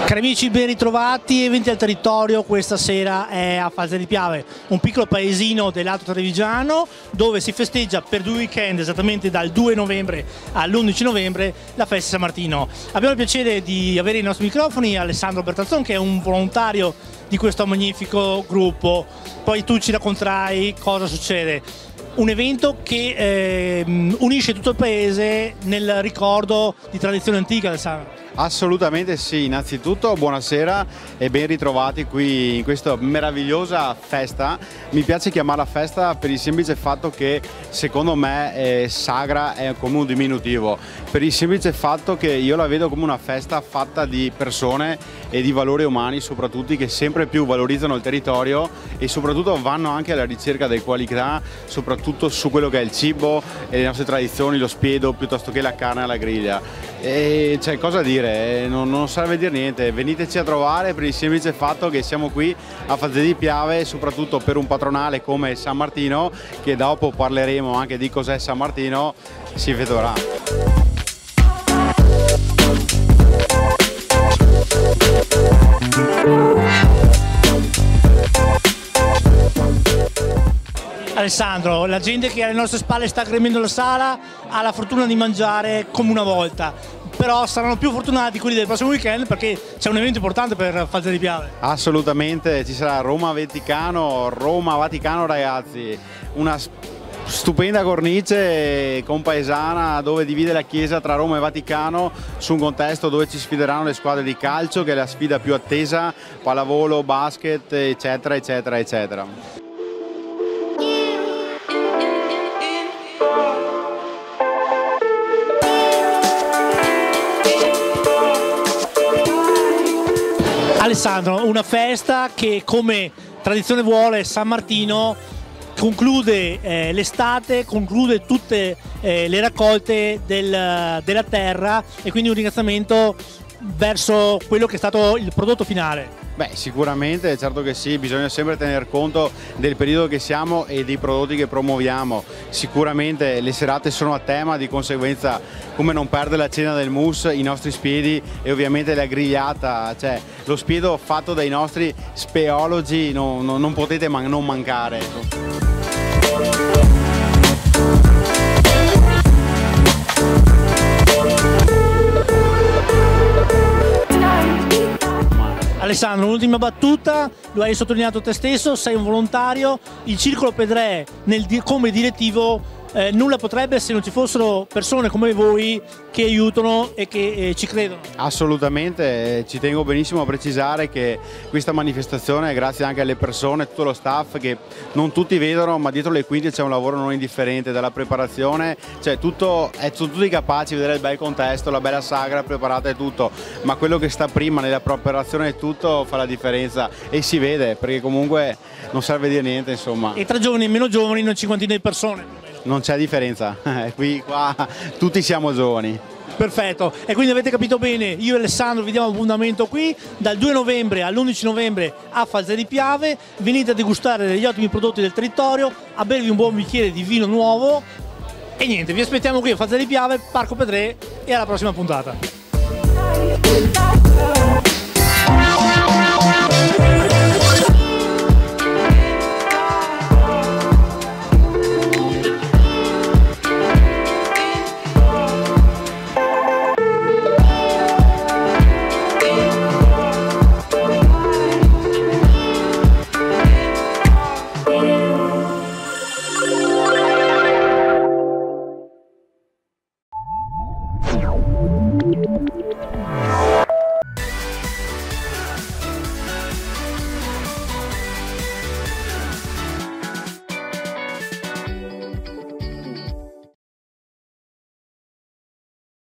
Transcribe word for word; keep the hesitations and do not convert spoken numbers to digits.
Cari amici, ben ritrovati, eventi al territorio. Questa sera è a Falzè di Piave, un piccolo paesino dell'Alto Trevigiano, dove si festeggia per due weekend, esattamente dal due novembre all'undici novembre, la festa di San Martino. Abbiamo il piacere di avere ai nostri microfoni Alessandro Bertazzon, che è un volontario di questo magnifico gruppo. Poi tu ci racconterai cosa succede. Un evento che eh, unisce tutto il paese nel ricordo di tradizione antica, Alessandro. Assolutamente sì, innanzitutto buonasera e ben ritrovati qui in questa meravigliosa festa. Mi piace chiamarla festa per il semplice fatto che secondo me eh, sagra è come un diminutivo, per il semplice fatto che io la vedo come una festa fatta di persone e di valori umani soprattutto, che sempre più valorizzano il territorio e soprattutto vanno anche alla ricerca delle qualità, soprattutto su quello che è il cibo e le nostre tradizioni, lo spiedo piuttosto che la carne alla griglia. E c'è cosa dire, non, non serve dire niente, veniteci a trovare per il semplice fatto che siamo qui a Falzè di Piave, soprattutto per un patronale come San Martino, che dopo parleremo anche di cos'è San Martino, si vedrà. Alessandro, la gente che alle nostre spalle sta gremendo la sala ha la fortuna di mangiare come una volta, però saranno più fortunati quelli del prossimo weekend perché c'è un evento importante per Falzè di Piave. Assolutamente, ci sarà Roma-Vaticano, Roma-Vaticano ragazzi, una stupenda cornice compaesana dove divide la chiesa tra Roma e Vaticano, su un contesto dove ci sfideranno le squadre di calcio, che è la sfida più attesa, pallavolo, basket, eccetera eccetera eccetera. Alessandro, una festa che come tradizione vuole San Martino conclude eh, l'estate, conclude tutte eh, le raccolte del, della terra, e quindi un ringraziamento verso quello che è stato il prodotto finale. Beh, sicuramente, certo che sì, bisogna sempre tener conto del periodo che siamo e dei prodotti che promuoviamo. Sicuramente le serate sono a tema, di conseguenza come non perdere la cena del mousse, i nostri spiedi e ovviamente la grigliata, cioè lo spiedo fatto dai nostri speologi no, no, non potete man- non mancare. Ecco. Alessandro, un'ultima battuta, lo hai sottolineato te stesso, sei un volontario, il Circolo Pedrè nel, come direttivo eh, nulla potrebbe se non ci fossero persone come voi che aiutano e che eh, ci credono. Assolutamente, ci tengo benissimo a precisare che questa manifestazione è grazie anche alle persone, tutto lo staff che non tutti vedono, ma dietro le quinte c'è un lavoro non indifferente, dalla preparazione, cioè tutto, è, sono tutti capaci di vedere il bel contesto, la bella sagra preparata e tutto, ma quello che sta prima nella preparazione e tutto fa la differenza e si vede, perché comunque non serve dire niente, insomma. E tra giovani e meno giovani, una cinquantina di persone. Non c'è differenza, qui qua tutti siamo giovani. Perfetto, e quindi avete capito bene, io e Alessandro vi diamo appuntamento qui dal due novembre all'undici novembre a Falzè di Piave. Venite a degustare degli ottimi prodotti del territorio, a bervi un buon bicchiere di vino nuovo e niente, vi aspettiamo qui a Falzè di Piave, Parco Pedrè, e alla prossima puntata.